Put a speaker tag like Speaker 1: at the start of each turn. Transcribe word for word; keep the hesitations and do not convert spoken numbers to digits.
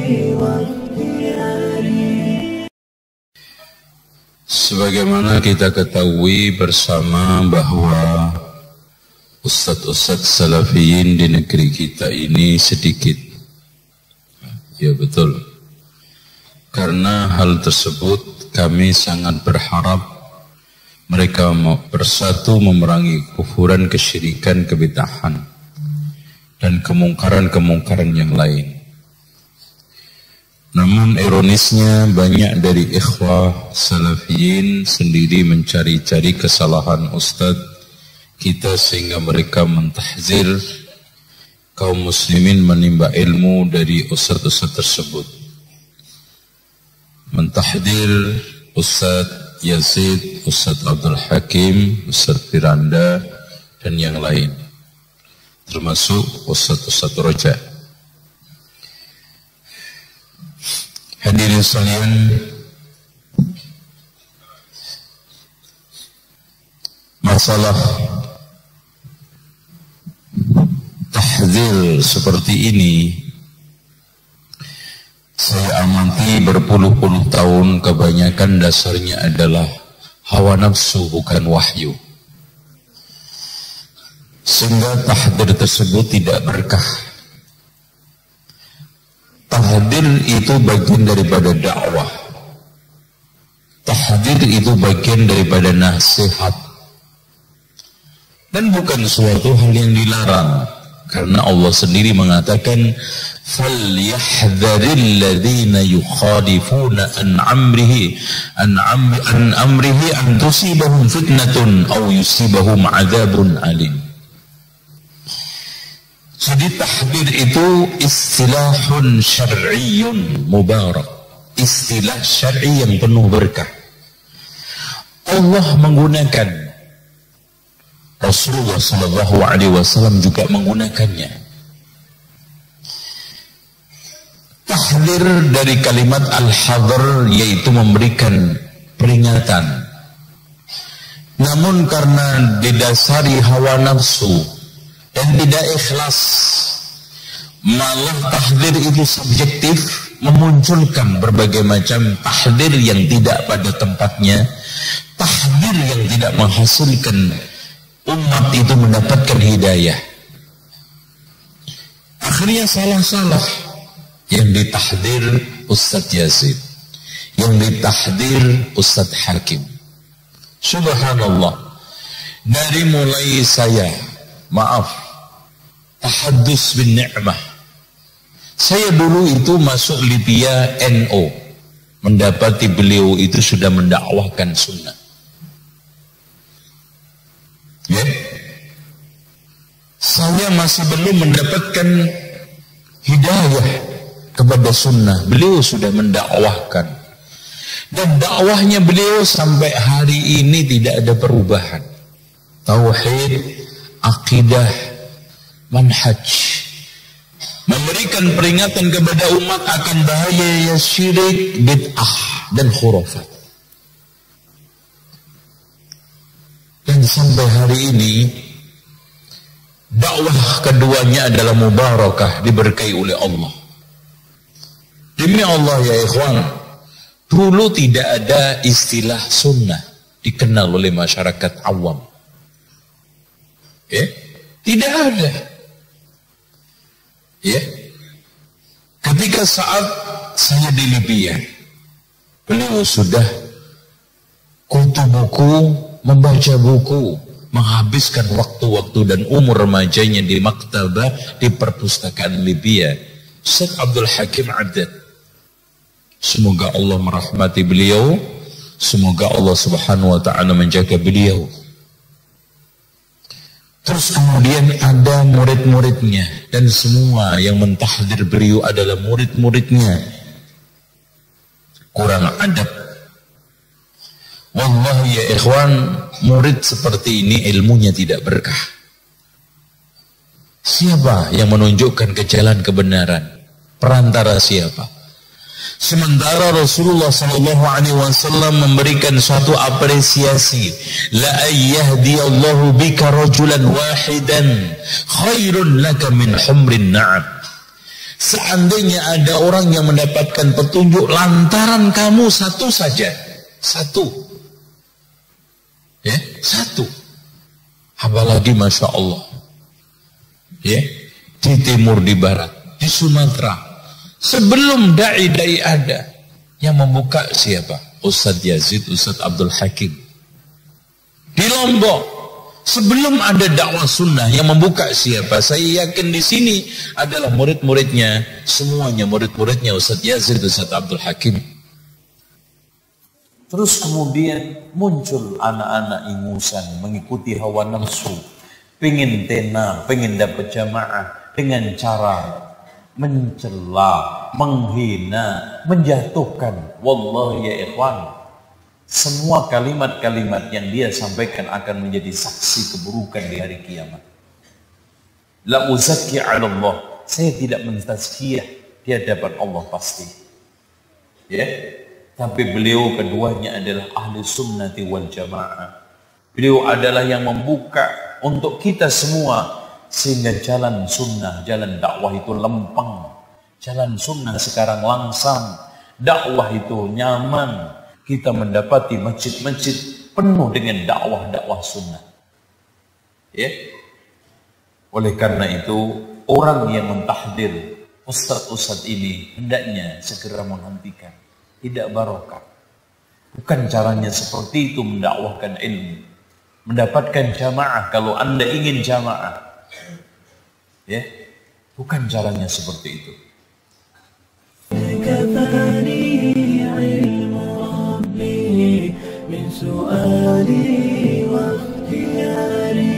Speaker 1: Sebagaimana kita ketahui bersama bahwa ustadz-ustadz salafiyin di negeri kita ini sedikit. Ya betul. Karena hal tersebut kami sangat berharap mereka bersatu memerangi kufuran, kesyirikan, kebid'ahan dan kemungkaran-kemungkaran yang lain. Namun ironisnya banyak dari ikhwah salafiyin sendiri mencari-cari kesalahan ustadz kita sehingga mereka mentahzir kaum muslimin menimba ilmu dari ustadz-ustadz tersebut. Mentahdir Ustadz Yazid, Ustadz Abdul Hakim, Ustadz Firanda dan yang lain, termasuk Ustadz-Ustadz Roja. Hadirin sekalian, masalah tahdzir seperti ini saya amati berpuluh-puluh tahun, kebanyakan dasarnya adalah hawa nafsu, bukan wahyu. Sehingga tahdzir tersebut tidak berkah. Tahdzir itu bagian daripada dakwah. Tahdzir itu bagian daripada nasihat. Dan bukan suatu hal yang dilarang. Karena Allah sendiri mengatakan فَلْيَحْذَرِ الَّذِينَ يُخَالِفُونَ عَنْ أَمْرِهِ عَنْ أَمْرِهِ أَنْ تُصِيبَهُمْ فِتْنَةٌ أَوْ يُصِيبَهُمْ عَذَابٌ أَلِيمٌ. Jadi tahdzir itu istilahun syar'iyyun mubarak, istilah syar'i yang penuh berkah. Allah menggunakan, Rasulullah Shallallahu Alaihi Wasallam juga menggunakannya. Tahdzir dari kalimat al-hadr yaitu memberikan peringatan. Namun karena didasari hawa nafsu dan tidak ikhlas, malah tahdzir itu subjektif, memunculkan berbagai macam tahdzir yang tidak pada tempatnya, tahdzir yang tidak menghasilkan umat itu mendapatkan hidayah. Akhirnya salah-salah. Yang ditahdzir Ustadz Yazid, yang ditahdzir Ustadz Hakim. Subhanallah. Dari mulai saya, maaf, tahaddus bin ni'mah. Saya dulu itu masuk Libya N O, mendapati beliau itu sudah mendakwahkan sunnah. Ya, saya masih belum mendapatkan hidayah kepada sunnah. Beliau sudah mendakwahkan, dan dakwahnya beliau sampai hari ini tidak ada perubahan. Tauhid, akidah, manhaj, memberikan peringatan kepada umat akan bahaya syirik, bid'ah dan khurafat. Dan sampai hari ini dakwah keduanya adalah mubarakah, diberkahi oleh Allah. Demi Allah ya ikhwan, dulu tidak ada istilah sunnah dikenal oleh masyarakat awam. Ya, tidak ada. Ya, ketika saat saya di Libya, beliau sudah kutu buku, membaca buku, menghabiskan waktu-waktu dan umur remajanya di maktabah, di perpustakaan Libya. Syekh Abdul Hakim Addad. Semoga Allah merahmati beliau, semoga Allah Subhanahu wa taala menjaga beliau. Terus kemudian ada murid-muridnya, dan semua yang mentahdzir beliau adalah murid-muridnya. Kurang adab. Wallahi ya ikhwan, murid seperti ini ilmunya tidak berkah. Siapa yang menunjukkan ke jalan kebenaran? Perantara siapa? Sementara Rasulullah Sallallahu Alaihi Wasallam memberikan suatu apresiasi, la ayyahdiyallahu bika rajulan wahidan khairun laka min humrin na'am. Seandainya ada orang yang mendapatkan petunjuk lantaran kamu satu saja, satu, ya, satu. Apalagi Masya Allah, ya, di timur, di barat, di Sumatera, sebelum dai-dai ada, yang membuka siapa? Ustadz Yazid, Ustadz Abdul Hakim. Di Lombok, sebelum ada dakwah sunnah, yang membuka siapa? Saya yakin di sini adalah murid-muridnya, semuanya murid-muridnya Ustadz Yazid, Ustadz Abdul Hakim. Terus kemudian muncul anak-anak ingusan mengikuti hawa nafsu, pengen tenar, pengen dapat jamaah dengan cara mencela, menghina, menjatuhkan. Wallahi ya ikhwan, semua kalimat-kalimat yang dia sampaikan akan menjadi saksi keburukan di hari kiamat. La uzakki 'ala Allah, saya tidak mentazkiyah di hadapan Allah pasti. Ya, tapi beliau keduanya adalah ahli sunnati wal jamaah. Beliau adalah yang membuka untuk kita semua sehingga jalan sunnah, jalan dakwah itu lempeng. Jalan sunnah sekarang langsam, dakwah itu nyaman. Kita mendapati masjid-masjid penuh dengan dakwah-dakwah sunnah. Ya. Oleh karena itu, orang yang mentahdir ustadz-ustadz ini hendaknya segera menghentikan. Tidak barokah. Bukan caranya seperti itu mendakwahkan ilmu. Mendapatkan jamaah kalau Anda ingin jamaah. Ya, bukan caranya seperti itu. من سؤال